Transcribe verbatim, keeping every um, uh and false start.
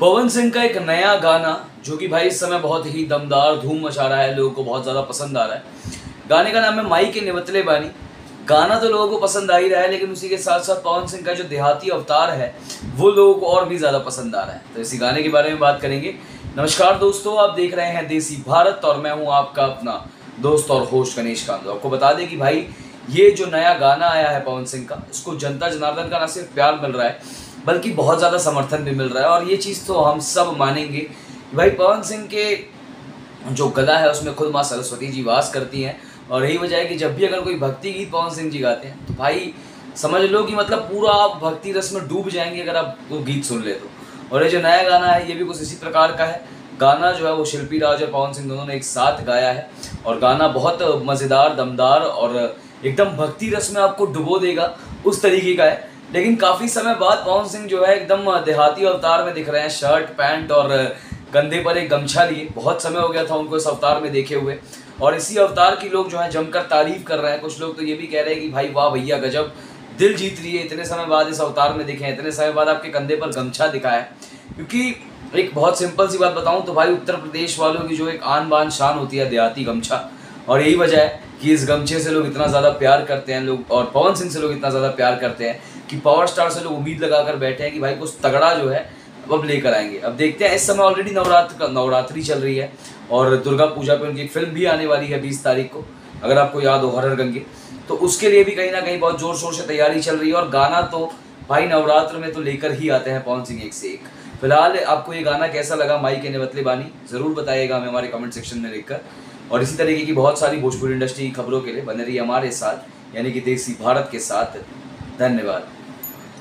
पवन सिंह का एक नया गाना जो कि भाई इस समय बहुत ही दमदार धूम मचा रहा है, लोगों को बहुत ज़्यादा पसंद आ रहा है। गाने का नाम है माई के निवतले बानी। गाना तो लोगों को पसंद आ ही रहा है, लेकिन उसी के साथ साथ पवन सिंह का जो देहाती अवतार है वो लोगों को और भी ज़्यादा पसंद आ रहा है। तो इसी गाने के बारे में बात करेंगे। नमस्कार दोस्तों, आप देख रहे हैं देसी भारत और मैं हूँ आपका अपना दोस्त और होस्ट गणेश कांत। आपको बता दें कि भाई ये जो नया गाना आया है पवन सिंह का, इसको जनता जनार्दन का न सिर्फ प्यार मिल रहा है बल्कि बहुत ज़्यादा समर्थन भी मिल रहा है। और ये चीज़ तो हम सब मानेंगे कि भाई पवन सिंह के जो गला है उसमें खुद माँ सरस्वती जी वास करती हैं। और यही वजह है कि जब भी अगर कोई भक्ति गीत पवन सिंह जी गाते हैं तो भाई समझ लो कि मतलब पूरा आप भक्ति रस में डूब जाएंगे अगर आप वो गीत सुन ले तो। और ये जो नया गाना है ये भी कुछ इसी प्रकार का है। गाना जो है वो शिल्पी राज और पवन सिंह दोनों ने एक साथ गाया है और गाना बहुत मज़ेदार, दमदार और एकदम भक्ति रस में आपको डुबो देगा उस तरीके का है। लेकिन काफ़ी समय बाद पवन सिंह जो है एकदम देहाती अवतार में दिख रहे हैं, शर्ट पैंट और कंधे पर एक गमछा लिए। बहुत समय हो गया था उनको इस अवतार में देखे हुए और इसी अवतार की लोग जो है जमकर तारीफ कर रहे हैं। कुछ लोग तो ये भी कह रहे हैं कि भाई वाह भैया गजब, दिल जीत रही है, इतने समय बाद इस अवतार में दिखे हैं, इतने समय बाद आपके कंधे पर गमछा दिखा है। क्योंकि एक बहुत सिंपल सी बात बताऊं तो भाई उत्तर प्रदेश वालों की जो एक आन बान शान होती है देहाती गमछा, और यही वजह है कि इस गमछे से लोग इतना ज़्यादा प्यार करते हैं लोग, और पवन सिंह से लोग इतना ज़्यादा प्यार करते हैं कि पावर स्टार से लोग उम्मीद लगा कर बैठे हैं कि भाई कुछ तगड़ा जो है अब लेकर आएंगे। अब देखते हैं, इस समय ऑलरेडी नवरात्र नवरात्रि चल रही है और दुर्गा पूजा पे उनकी फिल्म भी आने वाली है बीस तारीख को, अगर आपको याद हो, हर हर गंगे। तो उसके लिए भी कहीं ना कहीं बहुत ज़ोर शोर से तैयारी चल रही है और गाना तो भाई नवरात्र में तो लेकर ही आते हैं पवन सिंह एक से एक। फिलहाल आपको ये गाना कैसा लगा माई के निवतले बानी, ज़रूर बताइएगा हमें हमारे कमेंट सेक्शन में लिखकर। और इसी तरीके की बहुत सारी भोजपुरी इंडस्ट्री की खबरों के लिए बने रहिए हमारे साथ, यानी कि देसी भारत के साथ। धन्यवाद।